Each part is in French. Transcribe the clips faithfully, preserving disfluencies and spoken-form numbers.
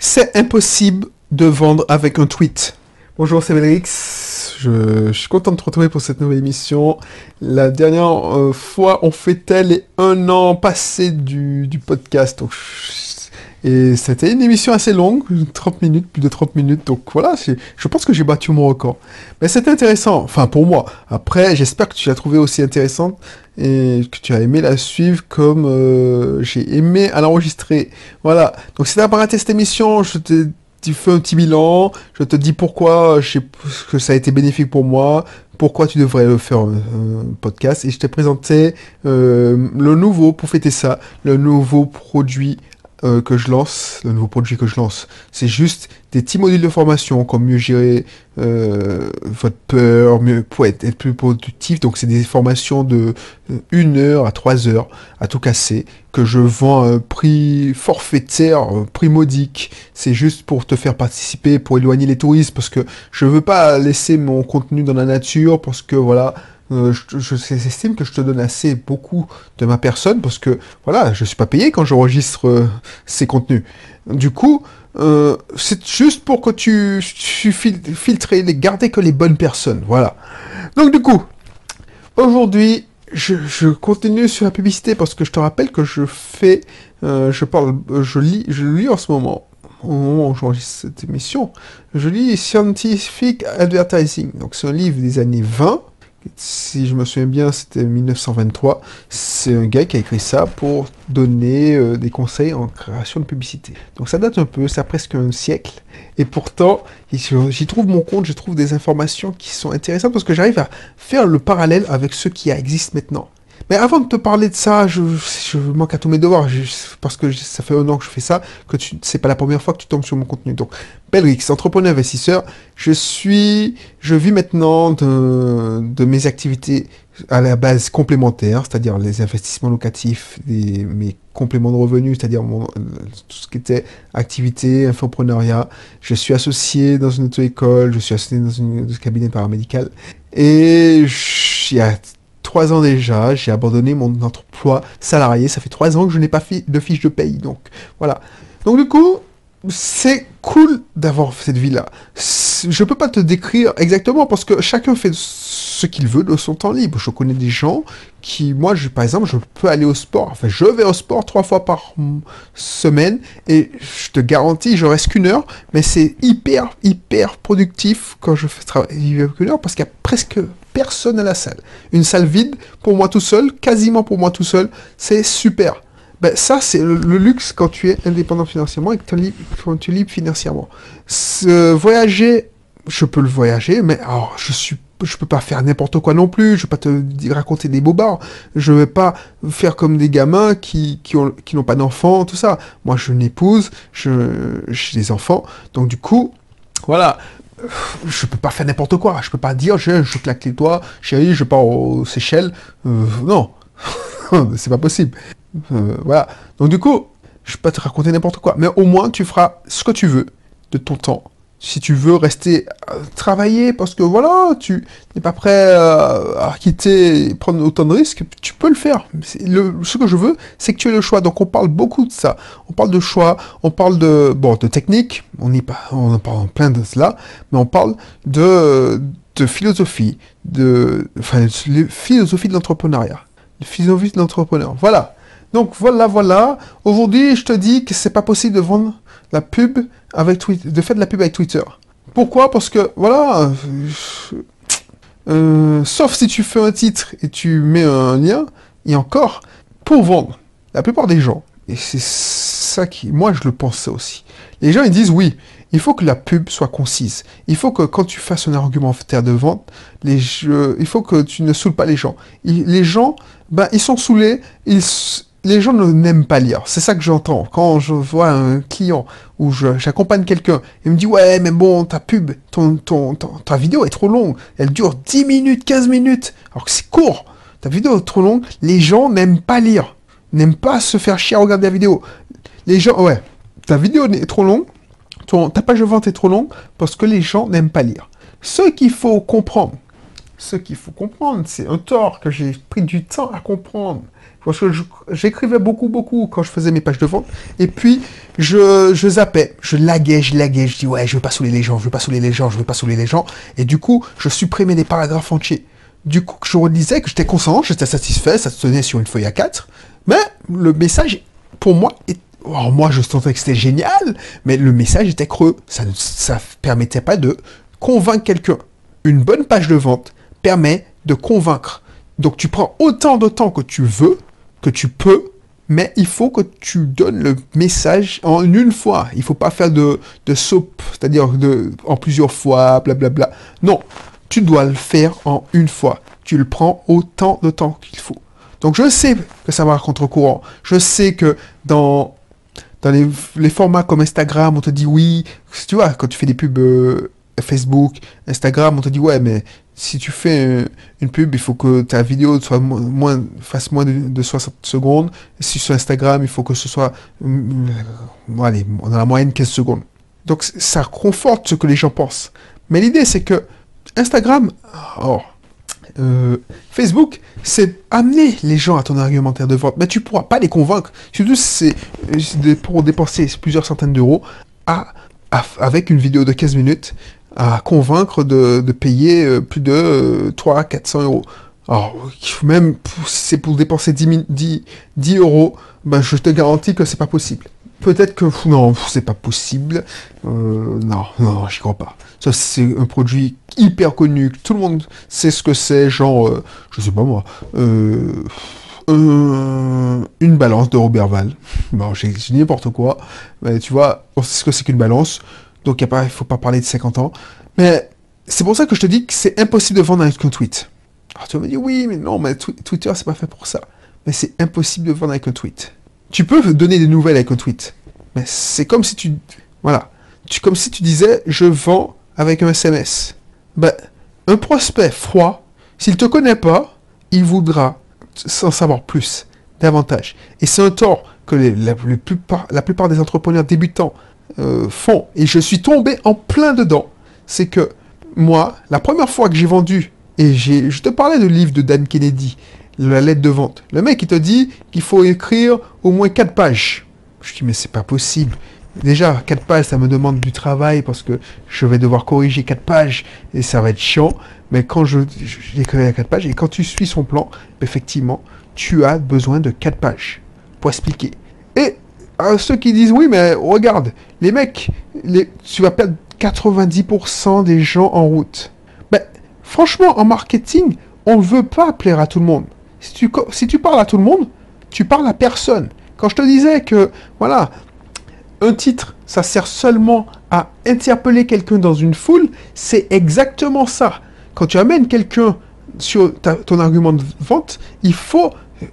C'est impossible de vendre avec un tweet. Bonjour, c'est Belrix. Je, je suis content de te retrouver pour cette nouvelle émission. La dernière euh, fois, on fêtait les un an passé du, du podcast. Donc, et c'était une émission assez longue, trente minutes, plus de trente minutes. Donc voilà, je pense que j'ai battu mon record. Mais c'était intéressant, enfin pour moi. Après, j'espère que tu l'as trouvé aussi intéressante et que tu as aimé la suivre comme euh, j'ai aimé à l'enregistrer. Voilà, donc si tu n'as pas raté cette émission, je te tu fais un petit bilan, je te dis pourquoi je sais que ça a été bénéfique pour moi, pourquoi tu devrais le faire un, un podcast, et je t'ai présenté euh, le nouveau, pour fêter ça, le nouveau produit euh, que je lance, le nouveau produit que je lance. C'est juste des petits modules de formation, comme mieux gérer euh, votre peur, mieux pour être, être plus productif. Donc c'est des formations de une heure à trois heures à tout casser, que je vends à un prix forfaitaire, un prix modique. C'est juste pour te faire participer, pour éloigner les touristes, parce que je veux pas laisser mon contenu dans la nature, parce que voilà, euh, je, je, j'estime que je te donne assez beaucoup de ma personne, parce que voilà, je suis pas payé quand j'enregistre euh, ces contenus. Du coup, euh, c'est juste pour que tu, tu fil- filtres et garder que les bonnes personnes, voilà. Donc du coup, aujourd'hui, je, je continue sur la publicité parce que je te rappelle que je fais, euh, je parle, je lis, je lis en ce moment, au moment où j'enregistre cette émission, je lis Scientific Advertising. Donc c'est un livre des années vingt. Si je me souviens bien, c'était mille neuf cent vingt-trois. C'est un gars qui a écrit ça pour donner euh, des conseils en création de publicité. Donc ça date un peu, ça a presque un siècle. Et pourtant, j'y trouve mon compte, je trouve des informations qui sont intéressantes parce que j'arrive à faire le parallèle avec ce qui existe maintenant. Mais avant de te parler de ça, je, je manque à tous mes devoirs, je, parce que ça fait un an que je fais ça, que tu, c'est pas la première fois que tu tombes sur mon contenu. Donc, Belrix, entrepreneur investisseur, je suis, je vis maintenant de, de mes activités à la base complémentaires, c'est-à-dire les investissements locatifs, les, mes compléments de revenus, c'est-à-dire mon, tout ce qui était activité, infopreneuriat. Je suis associé dans une auto-école, je suis associé dans une, un cabinet paramédical, et il y a trois ans déjà, j'ai abandonné mon emploi salarié. Ça fait trois ans que je n'ai pas fi- de fiche de paye. Donc, voilà. Donc, du coup, c'est cool d'avoir cette vie-là. Je peux pas te décrire exactement parce que chacun fait ce qu'il veut de son temps libre. Je connais des gens qui, moi, je, par exemple, je peux aller au sport. Enfin, je vais au sport trois fois par semaine et je te garantis, je reste qu'une heure, mais c'est hyper, hyper productif quand je fais travailler qu'une heure parce qu'il y a presque personne à la salle. Une salle vide pour moi tout seul, quasiment pour moi tout seul, c'est super. Ben, ça, c'est le, le luxe quand tu es indépendant financièrement et que tu es libre, quand tu es libre financièrement. Ce, voyager, je peux le voyager, mais alors, je suis, je peux pas faire n'importe quoi non plus, je vais pas te raconter des bobards, je vais pas faire comme des gamins qui, qui ont, qui n'ont pas d'enfants, tout ça. Moi, je n'épouse, je, j'ai des enfants, donc du coup, voilà. Je peux pas faire n'importe quoi, je peux pas dire, je, je claque les doigts, chérie, je pars aux Seychelles, euh, non, c'est pas possible. Euh, voilà. Donc du coup, je peux pas te raconter n'importe quoi, mais au moins tu feras ce que tu veux de ton temps. Si tu veux rester euh, travailler parce que voilà, tu n'es pas prêt euh, à quitter, prendre autant de risques, tu peux le faire. Le, ce que je veux, c'est que tu aies le choix. Donc on parle beaucoup de ça. On parle de choix, on parle de bon de technique, on n'y pas, on en parle plein de cela, mais on parle de de philosophie, de enfin de philosophie de l'entrepreneuriat, de philosophie de l'entrepreneur. Voilà. Donc voilà, voilà. Aujourd'hui, je te dis que c'est pas possible de vendre la pub avec Twitter, de faire de la pub avec Twitter. Pourquoi? Parce que voilà, euh, euh, sauf si tu fais un titre et tu mets un lien, et encore, pour vendre, la plupart des gens, et c'est ça qui, moi je le pense aussi, les gens ils disent oui, il faut que la pub soit concise, il faut que quand tu fasses un argumentaire de vente, les jeux, il faut que tu ne saoules pas les gens. Il, les gens, ben ils sont saoulés, ils les gens ne n'aiment pas lire. C'est ça que j'entends. Quand je vois un client ou je, j'accompagne quelqu'un, il me dit ouais mais bon ta pub, ton, ton, ton, ta vidéo est trop longue. Elle dure dix minutes, quinze minutes. Alors que c'est court. Ta vidéo est trop longue. Les gens n'aiment pas lire. N'aiment pas se faire chier à regarder la vidéo. Les gens, ouais, ta vidéo est trop longue. Ton, ta page de vente est trop longue parce que les gens n'aiment pas lire. Ce qu'il faut comprendre, ce qu'il faut comprendre, c'est un tort que j'ai pris du temps à comprendre. Parce que j'écrivais beaucoup, beaucoup quand je faisais mes pages de vente. Et puis, je, je zappais, je laguais, je laguais. Je dis, ouais, je veux pas saouler les gens, je veux pas saouler les gens, je veux pas saouler les gens. Et du coup, je supprimais des paragraphes entiers. Du coup, je redisais que j'étais content, j'étais satisfait, ça se tenait sur une feuille A quatre. Mais le message, pour moi, est... oh, moi, je sentais que c'était génial, mais le message était creux. Ça ne ça permettait pas de convaincre quelqu'un. Une bonne page de vente permet de convaincre. Donc, tu prends autant de temps que tu veux, que tu peux, mais il faut que tu donnes le message en une fois. Il ne faut pas faire de, de soap, c'est-à-dire de, en plusieurs fois, blablabla. Non, tu dois le faire en une fois. Tu le prends autant de temps qu'il faut. Donc, je sais que ça va à contre-courant. Je sais que dans, dans les, les formats comme Instagram, on te dit oui. Tu vois, quand tu fais des pubs euh, Facebook, Instagram, on te dit ouais, mais si tu fais euh, une pub, il faut que ta vidéo soit mo moins, fasse moins de, de soixante secondes. Et si sur Instagram, il faut que ce soit, euh, allez, dans la moyenne quinze secondes. Donc, ça conforte ce que les gens pensent. Mais l'idée, c'est que Instagram, oh, euh, Facebook, c'est amener les gens à ton argumentaire de vente. Mais tu pourras pas les convaincre. Surtout si c'est pour dépenser plusieurs centaines d'euros à, à, avec une vidéo de quinze minutes à convaincre de, de payer euh, plus de euh, trois à quatre cents euros. Alors, même si c'est pour dépenser dix euros, ben, je te garantis que c'est pas possible. Peut-être que, non, c'est pas possible. Euh, non, non, j'y crois pas. Ça, c'est un produit hyper connu, tout le monde sait ce que c'est, genre, euh, je sais pas moi, euh, euh, une balance de Roberval. Bon, j'ai dit n'importe quoi, mais tu vois, on sait ce que c'est qu'une balance. Donc, il ne faut pas parler de cinquante ans. Mais c'est pour ça que je te dis que c'est impossible de vendre avec un tweet. Alors, tu vas me dire, oui, mais non, mais Twitter, c'est pas fait pour ça. Mais c'est impossible de vendre avec un tweet. Tu peux donner des nouvelles avec un tweet. Mais c'est comme si tu... Voilà. Tu, comme si tu disais, je vends avec un S M S. Ben, un prospect froid, s'il ne te connaît pas, il voudra s'en savoir plus, davantage. Et c'est un tort que les, la, la, plupart, la plupart des entrepreneurs débutants Euh, font, et je suis tombé en plein dedans, c'est que moi, la première fois que j'ai vendu, et j'ai, je te parlais du livre de Dan Kennedy, la lettre de vente, le mec il te dit qu'il faut écrire au moins quatre pages. Je dis mais c'est pas possible. Déjà, quatre pages, ça me demande du travail parce que je vais devoir corriger quatre pages et ça va être chiant. Mais quand je, j'écris à quatre pages, et quand tu suis son plan, effectivement, tu as besoin de quatre pages pour expliquer. Et à ceux qui disent oui, mais regarde, les mecs, les, tu vas perdre quatre-vingt-dix pour cent des gens en route. Ben, franchement, en marketing, on ne veut pas plaire à tout le monde. Si tu, si tu parles à tout le monde, tu parles à personne. Quand je te disais que, voilà, un titre, ça sert seulement à interpeller quelqu'un dans une foule, c'est exactement ça. Quand tu amènes quelqu'un sur ta, ton argument de vente, il faut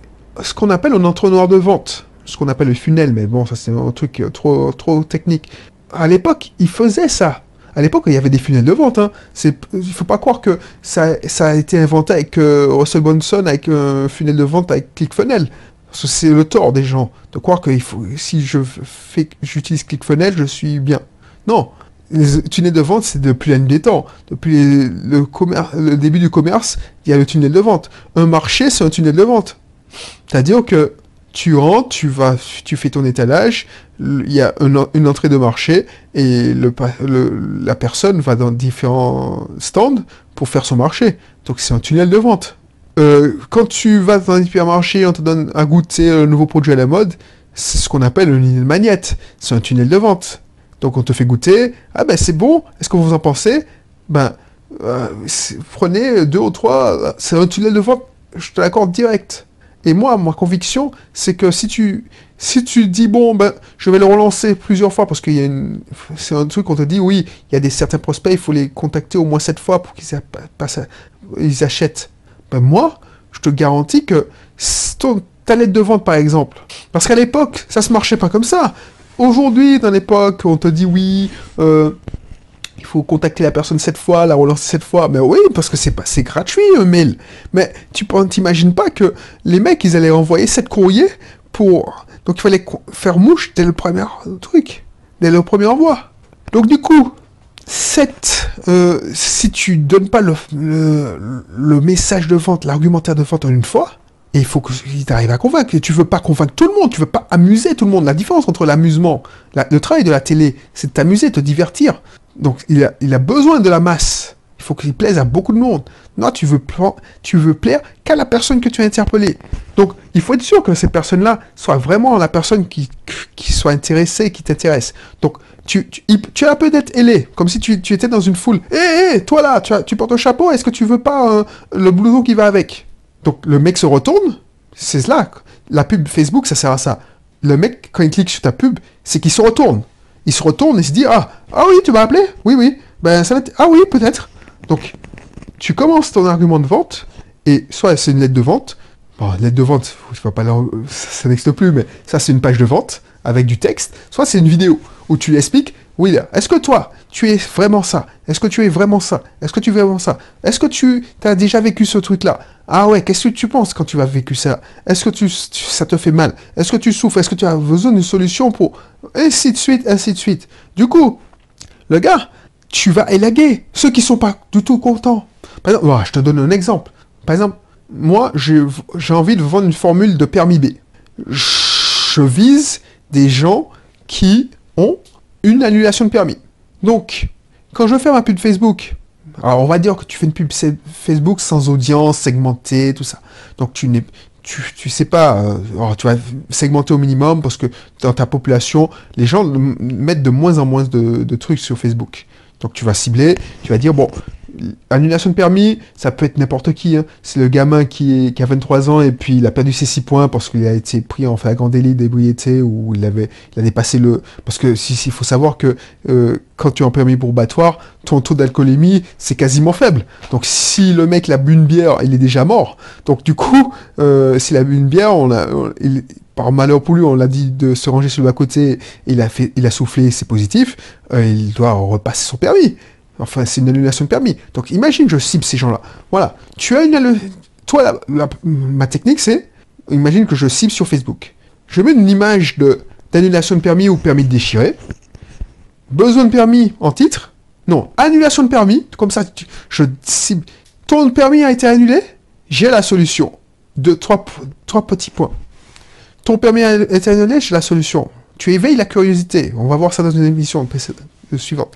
ce qu'on appelle un entonnoir de vente. Ce qu'on appelle le funnel, mais bon, ça c'est un truc trop, trop technique. À l'époque, ils faisaient ça. À l'époque, il y avait des funnels de vente. Hein. Il ne faut pas croire que ça, ça a été inventé avec euh, Russell Brunson, avec un funnel de vente avec ClickFunnels. Parce que c'est le tort des gens de croire que il faut, si je fais, j'utilise ClickFunnels, je suis bien. Non, les tunnels de vente, c'est depuis la nuit des temps. Depuis les, le, commerce, le début du commerce, il y a le tunnel de vente. Un marché, c'est un tunnel de vente. C'est-à-dire que tu rentres, tu vas, tu fais ton étalage, il y a une, une entrée de marché et le, le, la personne va dans différents stands pour faire son marché. Donc c'est un tunnel de vente. Euh, quand tu vas dans un hypermarché, on te donne à goûter un nouveau produit à la mode, c'est ce qu'on appelle une ligne manette. C'est un tunnel de vente. Donc on te fait goûter, ah ben c'est bon, est-ce que vous en pensez? Ben, euh, prenez deux ou trois, c'est un tunnel de vente, je te l'accorde direct. Et moi, ma conviction, c'est que si tu, si tu dis, bon, ben, je vais le relancer plusieurs fois, parce qu'il y a une, c'est un truc qu'on te dit, oui, il y a des certains prospects, il faut les contacter au moins sept fois pour qu'ils ils achètent. Ben, moi, je te garantis que ton, ta lettre de vente, par exemple, parce qu'à l'époque, ça se marchait pas comme ça. Aujourd'hui, dans l'époque, on te dit, oui, euh, il faut contacter la personne sept fois, la relancer sept fois. Mais oui, parce que c'est pas, c'est gratuit un mail. Mais tu t'imagines pas que les mecs, ils allaient envoyer sept courriers pour... Donc il fallait faire mouche dès le premier truc, dès le premier envoi. Donc du coup, Cette, euh, si tu donnes pas le, le, le message de vente, l'argumentaire de vente en une fois, et il faut qu'il t'arrive à convaincre. Et tu veux pas convaincre tout le monde, tu veux pas amuser tout le monde. La différence entre l'amusement, la, le travail de la télé, c'est de t'amuser, te divertir. Donc il a, il a besoin de la masse. Il faut qu'il plaise à beaucoup de monde. Non, tu veux, tu veux plaire qu'à la personne que tu as interpellée. Donc il faut être sûr que cette personne-là soit vraiment la personne qui, qui soit intéressée, qui t'intéresse. Donc tu, tu, tu as un peu d'être ailé, comme si tu, tu étais dans une foule. Hé, hey, hey, toi là, tu, as, tu portes un chapeau, est-ce que tu veux pas euh, le blouson qui va avec? Donc le mec se retourne, c'est cela. La pub Facebook, ça sert à ça. Le mec, quand il clique sur ta pub, c'est qu'il se retourne. Il se retourne et se dit, ah, ah oui, tu m'as appelé? Oui, oui. Ben ça va être... Ah oui, peut-être. Donc, tu commences ton argument de vente, et soit c'est une lettre de vente. Bon, lettre de vente, je vais pas la... ça, ça n'existe plus, mais ça c'est une page de vente avec du texte. Soit c'est une vidéo où tu expliques, oui, est-ce que toi, tu es vraiment ça? Est-ce que tu es vraiment ça? Est-ce que tu es vraiment ça? Est-ce que tu as déjà vécu ce truc-là? Ah ouais, qu'est-ce que tu penses quand tu as vécu ça? Est-ce que tu, tu, ça te fait mal? Est-ce que tu souffres? Est-ce que tu as besoin d'une solution pour... Ainsi de suite, ainsi de suite. Du coup, le gars, tu vas élaguer ceux qui sont pas du tout contents. Par exemple, oh, je te donne un exemple. Par exemple, moi, j'ai, j'ai envie de vendre une formule de permis B. Je vise des gens qui ont une annulation de permis. Donc, quand je fais ma pub Facebook, alors on va dire que tu fais une pub Facebook sans audience, segmentée, tout ça. Donc tu n'es, tu, tu sais pas, euh, alors, tu vas segmenter au minimum parce que dans ta population, les gens mettent de moins en moins de, de trucs sur Facebook. Donc tu vas cibler, tu vas dire, bon, annulation de permis, ça peut être n'importe qui. Hein. C'est le gamin qui, est, qui a vingt-trois ans et puis il a perdu ses six points parce qu'il a été pris en flagrant délit d'ébriété ou il avait il a dépassé le... Parce que si, si, il faut savoir que euh, quand tu es en permis probatoire, ton taux d'alcoolémie, c'est quasiment faible. Donc si le mec a bu une bière, il est déjà mort. Donc du coup, euh, s'il a bu une bière, on a... On, il, par malheur pour lui, on l'a dit de se ranger sur le bas-côté, il a, fait, il a soufflé, c'est positif, euh, il doit repasser son permis. Enfin, c'est une annulation de permis. Donc, imagine, je cible ces gens-là. Voilà. Tu as une... Toi, la, la, ma technique, c'est... Imagine que je cible sur Facebook. Je mets une image de, d'annulation de permis ou permis de déchirer. Besoin de permis en titre. Non, annulation de permis. Comme ça, tu, je cible... Ton permis a été annulé. J'ai la solution. Deux, trois, trois petits points. Ton permis a été annulé, j'ai la solution. Tu éveilles la curiosité. On va voir ça dans une émission suivante.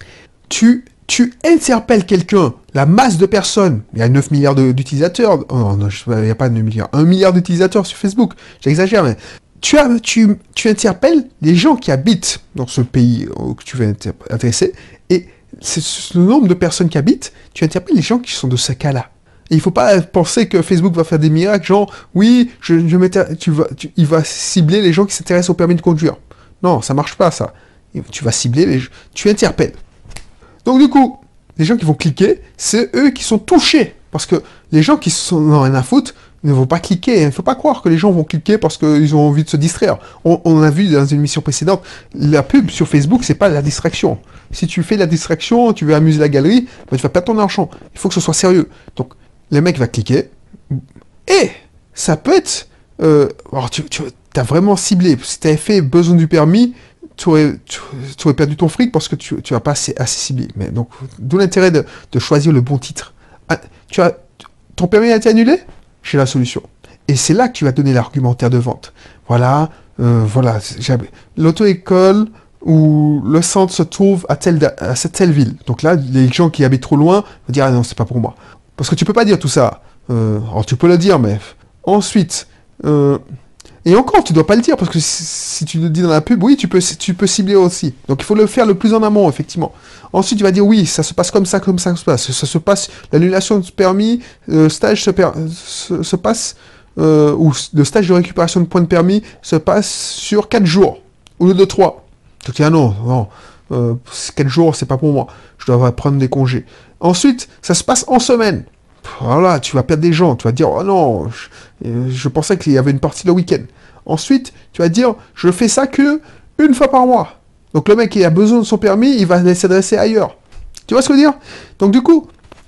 Tu, tu interpelles quelqu'un, la masse de personnes, il y a neuf milliards de, d'utilisateurs, oh non, il n'y a pas neuf milliards, un milliard d'utilisateurs sur Facebook, j'exagère, mais tu, as, tu, tu interpelles les gens qui habitent dans ce pays que tu veux adresser, et c'est le nombre de personnes qui habitent, tu interpelles les gens qui sont de ce cas-là. Et il ne faut pas penser que Facebook va faire des miracles, genre, oui, je, je tu vas, tu, il va cibler les gens qui s'intéressent au permis de conduire. Non, ça ne marche pas, ça. Tu vas cibler les gens, tu interpelles. Donc du coup, les gens qui vont cliquer, c'est eux qui sont touchés. Parce que les gens qui sont dans rien à foutre ne vont pas cliquer. Il ne faut pas croire que les gens vont cliquer parce qu'ils ont envie de se distraire. On, on a vu dans une émission précédente, la pub sur Facebook, c'est pas la distraction. Si tu fais la distraction, tu veux amuser la galerie, ben, tu vas perdre ton argent. Il faut que ce soit sérieux. Donc, le mec va cliquer. Et ça peut être... Euh, alors tu, tu as vraiment ciblé. Si tu avais fait besoin du permis... Tu aurais, tu, tu aurais perdu ton fric parce que tu n'as pas assez, assez ciblé. Mais donc, d'où l'intérêt de, de choisir le bon titre. Ah, tu as, ton permis a été annulé? J'ai la solution. Et c'est là que tu vas donner l'argumentaire de vente. Voilà, euh, voilà. L'auto-école ou le centre se trouve à telle, à cette telle ville. Donc là, les gens qui habitent trop loin vont dire, ah non, c'est pas pour moi. Parce que tu peux pas dire tout ça. Euh, alors tu peux le dire, mais ensuite... Euh, Et encore, tu dois pas le dire, parce que si, si tu le dis dans la pub, oui, tu peux, tu peux cibler aussi. Donc il faut le faire le plus en amont, effectivement. Ensuite, tu vas dire, oui, ça se passe comme ça, comme ça, ça se passe. Ça se passe, l'annulation de permis, le stage se, per, se, se passe, euh, ou le stage de récupération de points de permis se passe sur quatre jours, au lieu de trois. Tu te dis, ah non, non, euh, quatre jours, c'est pas pour moi. Je dois prendre des congés. Ensuite, ça se passe en semaine. Voilà, tu vas perdre des gens, tu vas dire, oh non, je, je pensais qu'il y avait une partie le week-end. Ensuite, tu vas dire, je fais ça que une fois par mois. Donc le mec qui a besoin de son permis, il va s'adresser ailleurs. Tu vois ce que je veux dire? Donc du coup,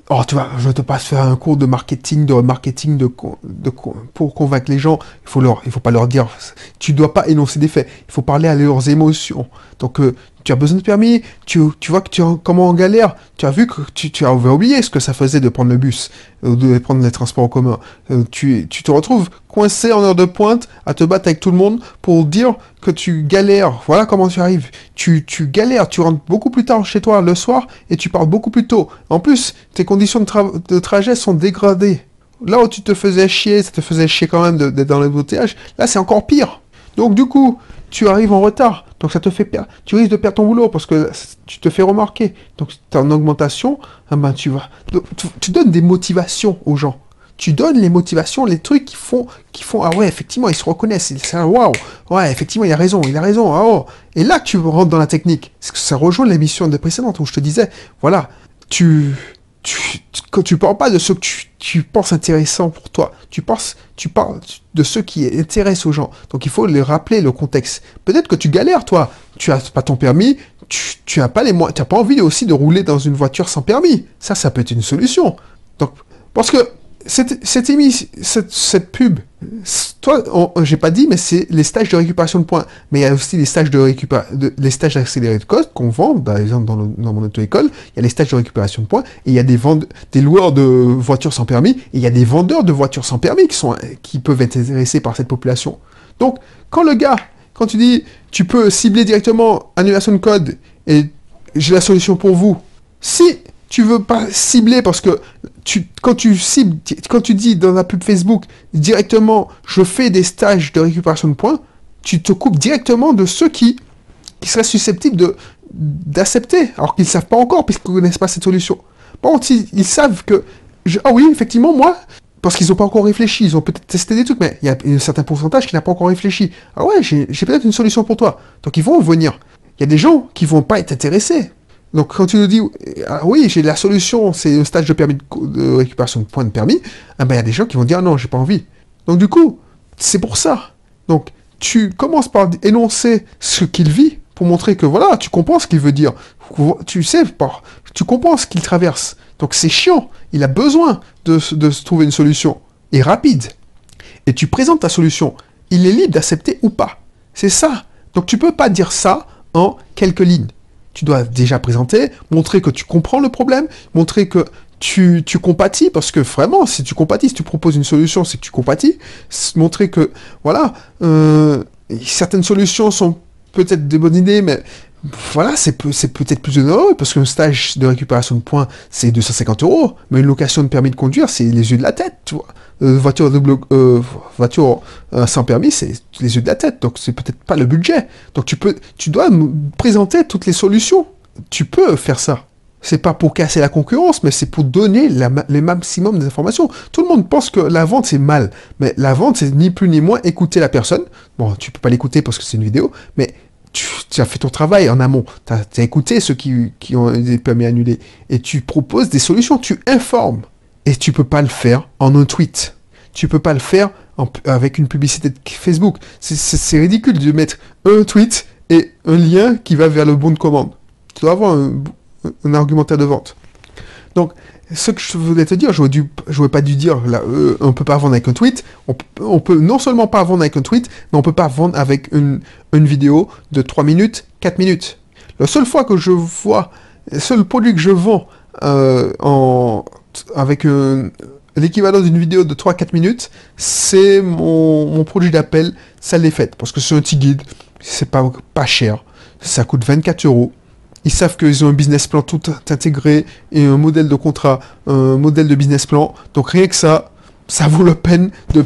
Oh, tu vois, je te passe faire un cours de marketing, de marketing de, con- de con- pour convaincre les gens. Il faut leur, il faut pas leur dire. Tu dois pas énoncer des faits. Il faut parler à leurs émotions. Donc, euh, tu as besoin de permis. Tu, tu vois que tu es en- comment en galère. Tu as vu que tu, tu as oublié ce que ça faisait de prendre le bus, euh, de prendre les transports en commun. Euh, tu, tu te retrouves coincé en heure de pointe à te battre avec tout le monde pour dire que tu galères. Voilà comment tu arrives. Tu, tu galères. Tu rentres beaucoup plus tard chez toi le soir et tu pars beaucoup plus tôt. En plus, tes conditions de, tra- de trajet sont dégradées. Là où tu te faisais chier, ça te faisait chier quand même de- d'être dans l'embouteillage, là c'est encore pire. Donc du coup, tu arrives en retard, donc ça te fait perdre. Tu risques de perdre ton boulot parce que tu te fais remarquer. Donc tu es en augmentation, ah ben, tu vas. Donc, tu, tu donnes des motivations aux gens. Tu donnes les motivations, les trucs qui font, qui font, ah ouais, effectivement, ils se reconnaissent. Ils disent, waouh, ouais, effectivement, il a raison, il a raison. Ah, oh. Et là, tu rentres dans la technique. Parce que ça rejoint l'émission de précédente où je te disais, voilà, tu, tu, tu- quand tu parles pas de ce que tu, tu penses intéressant pour toi, tu penses, tu parles de ce qui intéresse aux gens. Donc il faut les rappeler le contexte. Peut-être que tu galères, toi. Tu as pas ton permis, tu, tu as pas les moyens, tu as pas envie aussi de rouler dans une voiture sans permis. Ça, ça peut être une solution. Donc, parce que cette, cette, émission, cette, cette pub, toi, on- j'ai pas dit, mais c'est les stages de récupération de points. Mais il y a aussi les stages de récupération, les stages accélérés de code qu'on vend, par exemple dans, le, dans mon auto-école. Il y a les stages de récupération de points et il y a des vende, des loueurs de voitures sans permis et il y a des vendeurs de voitures sans permis qui sont, qui peuvent être intéressés par cette population. Donc, quand le gars, quand tu dis, tu peux cibler directement annulation de code et j'ai la solution pour vous. Si tu veux pas cibler parce que tu, quand tu cibles, quand tu dis dans la pub Facebook directement, je fais des stages de récupération de points, tu te coupes directement de ceux qui, qui seraient susceptibles de, d'accepter, alors qu'ils ne savent pas encore, puisqu'ils ne connaissent pas cette solution. Bon, ils, ils savent que, je, ah oui, effectivement, moi, parce qu'ils n'ont pas encore réfléchi, ils ont peut-être testé des trucs, mais il y a un certain pourcentage qui n'a pas encore réfléchi. Ah ouais, j'ai, j'ai peut-être une solution pour toi. Donc ils vont venir. Il y a des gens qui vont pas être intéressés. Donc quand tu nous dis, ah oui, j'ai la solution, c'est un stage de permis de, de récupération de points de permis, ah ben il y a des gens qui vont dire, ah non, j'ai pas envie. Donc du coup, c'est pour ça. Donc tu commences par énoncer ce qu'il vit, pour montrer que voilà, tu comprends ce qu'il veut dire. Tu sais, tu comprends ce qu'il traverse. Donc c'est chiant, il a besoin de, de se trouver une solution. Et rapide. Et tu présentes ta solution. Il est libre d'accepter ou pas. C'est ça. Donc tu peux pas dire ça en quelques lignes. Tu dois déjà présenter, montrer que tu comprends le problème, montrer que tu, tu compatis, parce que vraiment, si tu compatis, si tu proposes une solution, c'est que tu compatis. Montrer que, voilà, euh, certaines solutions sont peut-être des bonnes idées, mais voilà, c'est, peu, c'est peut-être plus onéreux, parce qu'un stage de récupération de points, c'est deux cent cinquante euros, mais une location de permis de conduire, c'est les yeux de la tête, tu vois. Euh, voiture double, euh, voiture euh, sans permis, c'est les yeux de la tête, donc c'est peut-être pas le budget. Donc tu peux, tu dois me présenter toutes les solutions. Tu peux faire ça. C'est pas pour casser la concurrence, mais c'est pour donner la, les maximum d'informations. Tout le monde pense que la vente c'est mal, mais la vente c'est ni plus ni moins écouter la personne. Bon, tu peux pas l'écouter parce que c'est une vidéo, mais tu, tu as fait ton travail en amont. Tu as, as écouté ceux qui, qui ont des permis annulés et tu proposes des solutions. Tu informes. Et tu peux pas le faire en un tweet. Tu peux pas le faire en, avec une publicité de Facebook. C'est, c'est, c'est ridicule de mettre un tweet et un lien qui va vers le bon de commande. Tu dois avoir un, un argumentaire de vente. Donc, ce que je voulais te dire, je n'aurais pas dû dire, là, euh, on peut pas vendre avec un tweet. On, on peut non seulement pas vendre avec un tweet, mais on peut pas vendre avec une, une vidéo de trois minutes, quatre minutes. La seule fois que je vois, le seul produit que je vends euh, en avec euh, l'équivalent d'une vidéo de trois à quatre minutes, c'est mon, mon produit d'appel, ça l'est fait. Parce que c'est un petit guide, c'est pas, pas cher, ça coûte vingt-quatre euros. Ils savent qu'ils ont un business plan tout intégré et un modèle de contrat, un modèle de business plan. Donc rien que ça, ça vaut la peine de...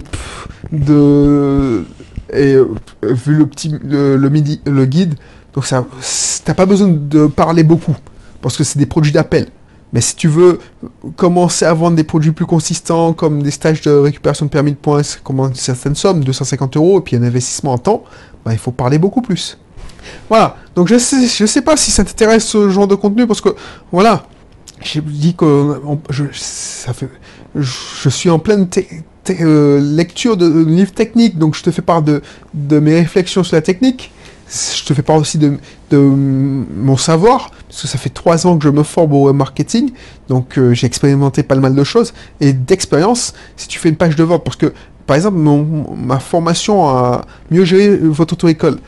de et euh, vu le petit le, le, midi, le guide, donc ça, t'as pas besoin de parler beaucoup, parce que c'est des produits d'appel. Mais si tu veux commencer à vendre des produits plus consistants, comme des stages de récupération de permis de points, comme une certaine somme, deux cent cinquante euros, et puis un investissement en temps, bah, il faut parler beaucoup plus. Voilà, donc je sais, je sais pas si ça t'intéresse ce genre de contenu, parce que, voilà, j'ai dit que on, je, ça fait, je, je suis en pleine te, te, euh, lecture de, de livres techniques, donc je te fais part de, de mes réflexions sur la technique. je te fais part aussi de, de mon savoir, parce que ça fait trois ans que je me forme au web marketing, donc euh, j'ai expérimenté pas mal de choses, et d'expérience, si tu fais une page de vente, parce que, par exemple, mon, ma formation à mieux gérer votre auto-école,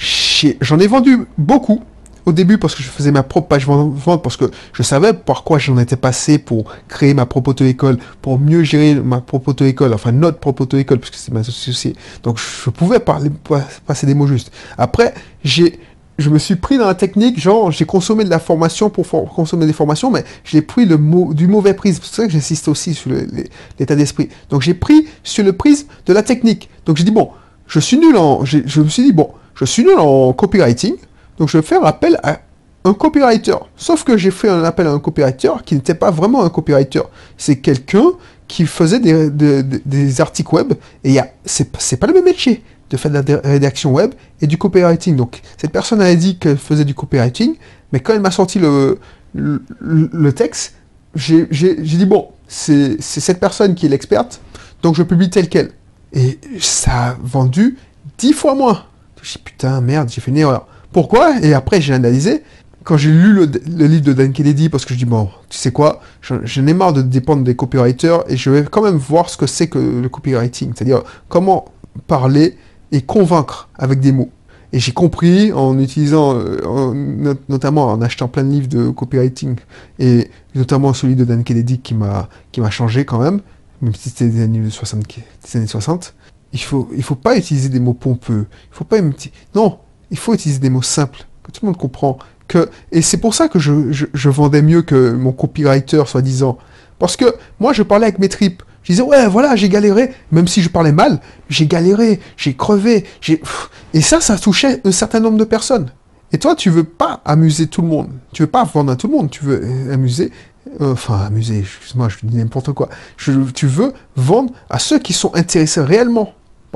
j'en ai vendu beaucoup, au début parce que je faisais ma propre page vente, parce que je savais par quoi j'en étais passé pour créer ma propre auto-école, pour mieux gérer ma propre auto-école, enfin notre propre auto-école, parce que c'est ma associée. Donc je pouvais parler, passer des mots justes. Après, j'ai, je me suis pris dans la technique, genre j'ai consommé de la formation pour for consommer des formations, mais j'ai pris le mot, du mauvais prisme. C'est pour ça que j'insiste aussi sur l'état d'esprit. Donc j'ai pris sur le prisme de la technique. Donc j'ai dit, bon, je suis nul en... Je me suis dit, bon, je suis nul en copywriting, donc je vais faire appel à un copywriter. Sauf que j'ai fait un appel à un copywriter qui n'était pas vraiment un copywriter. C'est quelqu'un qui faisait des, des, des articles web, et c'est pas le même métier de faire de la rédaction web et du copywriting. Donc cette personne a dit qu'elle faisait du copywriting, mais quand elle m'a sorti le, le, le texte, j'ai dit, bon, c'est cette personne qui est l'experte, donc je publie tel quel. Et ça a vendu dix fois moins. Je dis, putain, merde, j'ai fait une erreur. Pourquoi? Et après, j'ai analysé. Quand j'ai lu le, le livre de Dan Kennedy, parce que je dis, bon, tu sais quoi, j'en ai marre de dépendre des copywriters, et je vais quand même voir ce que c'est que le copywriting. C'est-à-dire, comment parler et convaincre avec des mots. Et j'ai compris, en utilisant, euh, en, notamment en achetant plein de livres de copywriting, et notamment celui de Dan Kennedy qui m'a qui m'a changé quand même, même si c'était des années soixante, des années soixante, il faut, il faut pas utiliser des mots pompeux. Il faut pas... Non, il faut utiliser des mots simples, que tout le monde comprend. Que... Et c'est pour ça que je, je, je vendais mieux que mon copywriter, soi-disant. Parce que moi, je parlais avec mes tripes. Je disais, ouais, voilà, j'ai galéré. Même si je parlais mal, j'ai galéré, j'ai crevé. j'ai Et ça, ça touchait un certain nombre de personnes. Et toi, tu veux pas amuser tout le monde. Tu veux pas vendre à tout le monde. Tu veux amuser... Euh, enfin, amuser, excuse-moi, je dis n'importe quoi. Je, tu veux vendre à ceux qui sont intéressés réellement.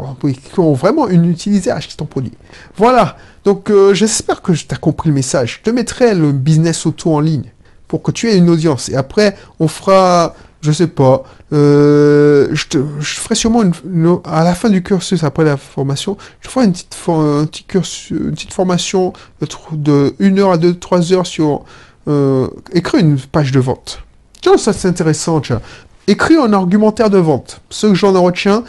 Qui ont vraiment une utilité à acheter ton produit. Voilà, donc euh, j'espère que tu as compris le message. Je te mettrai le business auto en ligne pour que tu aies une audience. Et après, on fera, je sais pas, euh, je, te, je ferai sûrement une, une, à la fin du cursus, après la formation, je ferai une petite, un petit cursus, une petite formation de, de une heure à deux, trois heures sur euh, écrire une page de vente. Tiens, ça c'est intéressant, tiens. Écrire un argumentaire de vente. Ce que j'en retiens,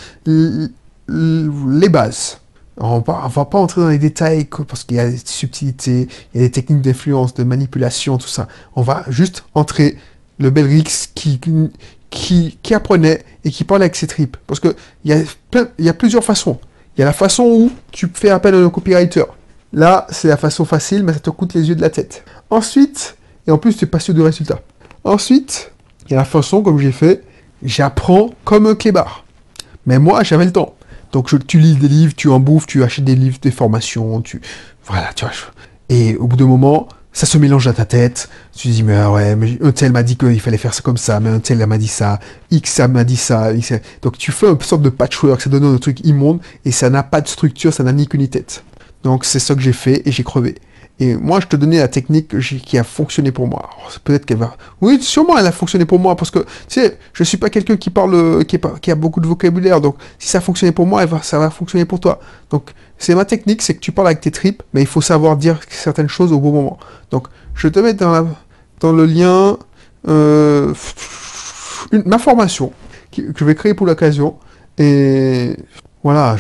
les bases. On va, on va pas entrer dans les détails parce qu'il y a des subtilités, il y a des techniques d'influence, de manipulation, tout ça. On va juste entrer le Belrix qui, qui, qui apprenait et qui parlait avec ses tripes. Parce que il y a plein, il y a plusieurs façons. Il y a la façon où tu fais appel à un copywriter. Là, c'est la façon facile, mais ça te coûte les yeux de la tête. Ensuite, et en plus, tu n'es pas sûr du résultat. Ensuite, il y a la façon, comme j'ai fait, j'apprends comme un clébard. Mais moi, j'avais le temps. Donc, je, tu lis des livres, tu en bouffes, tu achètes des livres, des formations, tu... Voilà, tu vois. Je... Et au bout d'un moment, ça se mélange à ta tête. Tu te dis, mais ouais, mais un tel m'a dit qu'il fallait faire ça comme ça, mais un tel m'a dit ça, X m'a dit ça. X... Donc, tu fais une sorte de patchwork, ça donne un truc immonde, et ça n'a pas de structure, ça n'a ni queue ni tête. Donc, c'est ça que j'ai fait, et j'ai crevé. Et moi, je te donnais la technique qui a fonctionné pour moi. Peut-être qu'elle va... Oui, sûrement, elle a fonctionné pour moi, parce que, tu sais, je suis pas quelqu'un qui parle, qui, pas, qui a beaucoup de vocabulaire, donc si ça a fonctionné pour moi, elle va, ça va fonctionner pour toi. Donc, c'est ma technique, c'est que tu parles avec tes tripes, mais il faut savoir dire certaines choses au bon moment. Donc, je te mets dans, la, dans le lien euh, une, ma formation, qui, que je vais créer pour l'occasion, et voilà,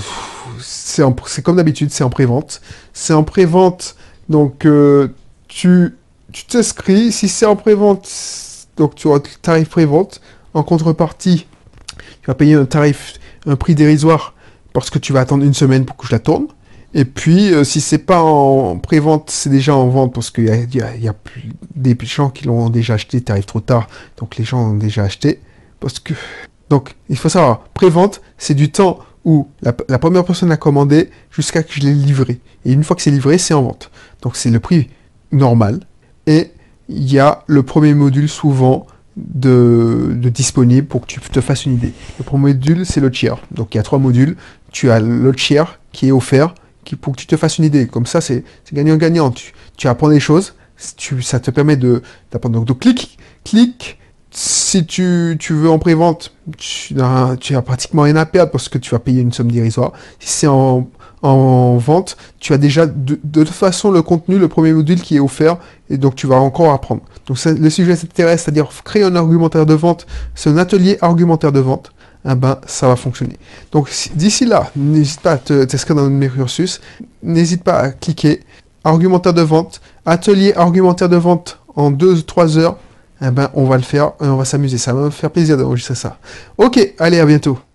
c'est comme d'habitude, c'est en pré-vente. C'est en pré-vente. Donc, euh, tu t'inscris. Si c'est en pré-vente, donc tu auras le tarif pré-vente. En contrepartie, tu vas payer un tarif, un prix dérisoire parce que tu vas attendre une semaine pour que je la tourne. Et puis, euh, si c'est pas en pré-vente, c'est déjà en vente parce qu'il y a, y a, y a des gens qui l'ont déjà acheté, tarif trop tard. Donc, les gens ont déjà acheté. Parce que... Donc, il faut savoir, pré-vente, c'est du temps où la, la première personne a commandé jusqu'à que je l'ai livré. Et une fois que c'est livré, c'est en vente. Donc c'est le prix normal. Et il y a le premier module souvent de, de disponible pour que tu te fasses une idée. Le premier module, c'est le tiers. Donc il y a trois modules. Tu as le tiers qui est offert qui, pour que tu te fasses une idée. Comme ça, c'est gagnant-gagnant. Tu, tu apprends des choses. Tu, ça te permet de d'apprendre. Donc, donc clique, clique. Si tu, tu veux en pré-vente, tu, tu as pratiquement rien à perdre parce que tu vas payer une somme dérisoire. Si c'est en, en vente, tu as déjà de, de toute façon le contenu, le premier module qui est offert, et donc tu vas encore apprendre. Donc le sujet t'intéresse, c'est-à-dire créer un argumentaire de vente, c'est un atelier argumentaire de vente, eh ben ça va fonctionner. Donc si, d'ici là, n'hésite pas à t'inscrire dans mes cursus, n'hésite pas à cliquer, argumentaire de vente, atelier argumentaire de vente en deux trois heures, eh ben on va le faire et on va s'amuser, ça va me faire plaisir d'enregistrer ça. Ok, allez, à bientôt.